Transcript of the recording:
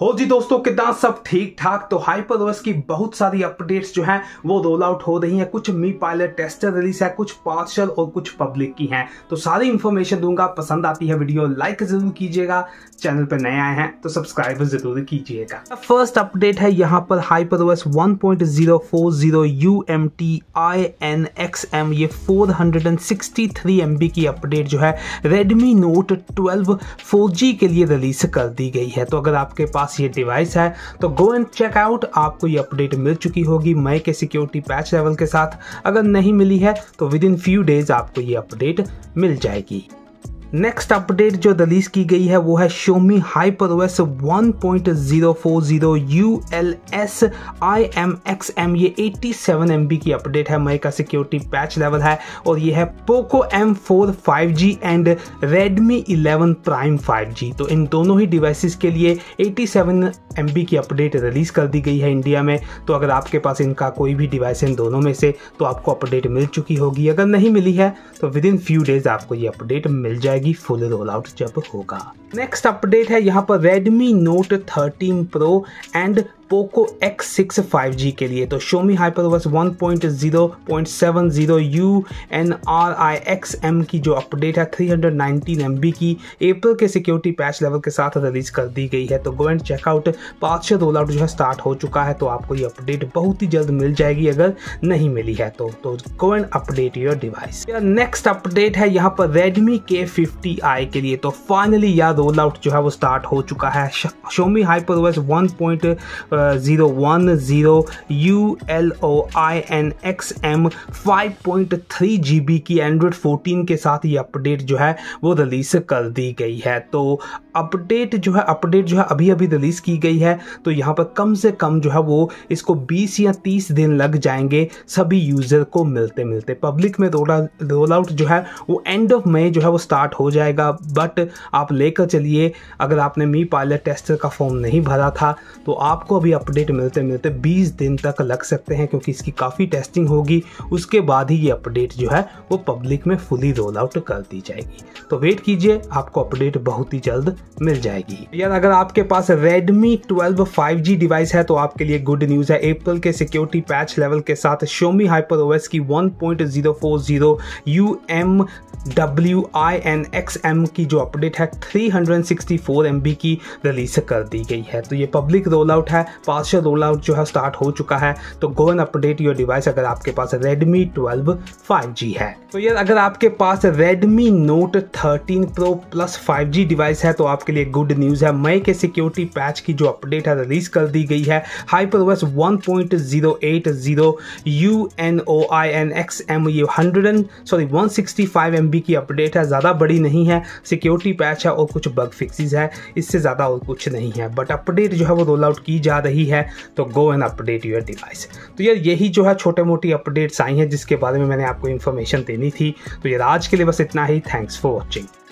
हो जी दोस्तों, कितना सब ठीक ठाक। तो HyperOS की बहुत सारी अपडेट्स जो हैं वो रोल आउट हो रही हैं। कुछ मी पायलट टेस्टर रिलीज है, कुछ पार्शल और कुछ पब्लिक की हैं। तो सारी इंफॉर्मेशन दूंगा। पसंद आती है वीडियो लाइक जरूर कीजिएगा, चैनल पर नए आए हैं तो सब्सक्राइब जरूर कीजिएगा। फर्स्ट अपडेट है यहाँ पर HyperOS 1.040 UMTINXM, ये 463 MB की अपडेट जो है Redmi Note 12 4G के लिए रिलीज कर दी गई है। तो अगर आपके पास ये डिवाइस है तो गो एंड चेक आउट, आपको ये अपडेट मिल चुकी होगी मई के सिक्योरिटी पैच लेवल के साथ। अगर नहीं मिली है तो विद इन फ्यू डेज आपको ये अपडेट मिल जाएगी। नेक्स्ट अपडेट जो रिलीज की गई है वो है Xiaomi HyperOS 1.040 ULS-IMXM, ये 87 MB की अपडेट है। मई का सिक्योरिटी पैच लेवल है और ये है Poco M4 5G and Redmi 11 Prime 5G। तो इन दोनों ही डिवाइसेस के लिए 87 MB की अपडेट रिलीज कर दी गई है इंडिया में। तो अगर आपके पास इनका कोई भी डिवाइस है इन दोनों में से तो आपको अपडेट मिल चुकी होगी। अगर नहीं मिली है तो विद इन फ्यू डेज आपको ये अपडेट मिल जाएगी फुल रोल आउट जब होगा। नेक्स्ट अपडेट है यहाँ पर Redmi Note 13 Pro and Poco X6 5G के लिए। तो Xiaomi HyperOS 1.0.70 UNRIXM की जो अपडेट है 319 MB की अप्रैल के सिक्योरिटी पैच लेवल के साथ रिलीज कर दी गई है। तो go and check out, partial roll out जो है स्टार्ट हो चुका है। तो आपको ये अपडेट बहुत ही जल्द मिल जाएगी अगर नहीं मिली है तो go and update your device. Next update है यहाँ पर Redmi K50i के लिए। तो फाइनली यार रोल आउट जो है वो स्टार्ट हो चुका है। Xiaomi HyperOS 1.010 ULOINXM 5.3 GB की Android 14 के साथ ये अपडेट जो है वो रिलीज कर दी गई है। तो अपडेट जो है अभी रिलीज की गई है। तो यहाँ पर कम से कम जो है वो इसको 20 या 30 दिन लग जाएंगे सभी यूजर को मिलते मिलते। पब्लिक में रोल आउट जो है वो एंड ऑफ मई जो है वो स्टार्ट हो जाएगा। बट आप लेकर चलिए, अगर आपने मी पायलट टेस्टर का फॉर्म नहीं भरा था तो आपको अभी अपडेट मिलते मिलते 20 दिन तक लग सकते हैं, क्योंकि इसकी काफ़ी टेस्टिंग होगी। उसके बाद ही ये अपडेट जो है वो पब्लिक में फुली रोल आउट कर दी जाएगी। तो वेट कीजिए, आपको अपडेट बहुत ही जल्द मिल जाएगी। यार अगर आपके पास Redmi 12 5G डिवाइस है तो आपके लिए गुड न्यूज़ है। अप्रैल के सिक्योरिटी पैच लेवल के साथ Xiaomi HyperOS की 1.040 UMWINXM की जो अपडेट है 364 MB की रिलीज कर दी गई है। तो ये पब्लिक रोल आउट है, पार्शियल रोल आउट जो है स्टार्ट हो चुका है। तो go and update your device अगर आपके पास Redmi 12 5G है। तो यार अगर आपके पास Redmi Note 13 Pro Plus 5G device है तो आपके लिए गुड न्यूज़ है। मई के सिक्योरिटी पैच की जो अपडेट है रिलीज कर दी गई है। HyperOS 1.080 UNOINXM, ये 165 MB की अपडेट है। ज़्यादा बड़ी नहीं है, सिक्योरिटी पैच है और कुछ बग फिक्सेस है, इससे ज़्यादा और कुछ नहीं है। बट अपडेट जो है वो रोल आउट की जा रही है। तो go and update your device. तो यार यही जो है छोटे मोटी अपडेट्स आई हैं जिसके बारे में मैंने आपको इन्फॉर्मेशन देनी थी। तो यार आज के लिए बस इतना ही। Thanks for watching.